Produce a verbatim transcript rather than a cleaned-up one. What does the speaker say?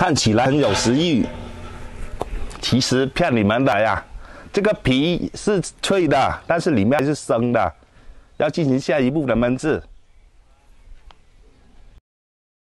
看起来很有食欲，其实骗你们的呀。这个皮是脆的，但是里面是生的，要进行下一步的焖制。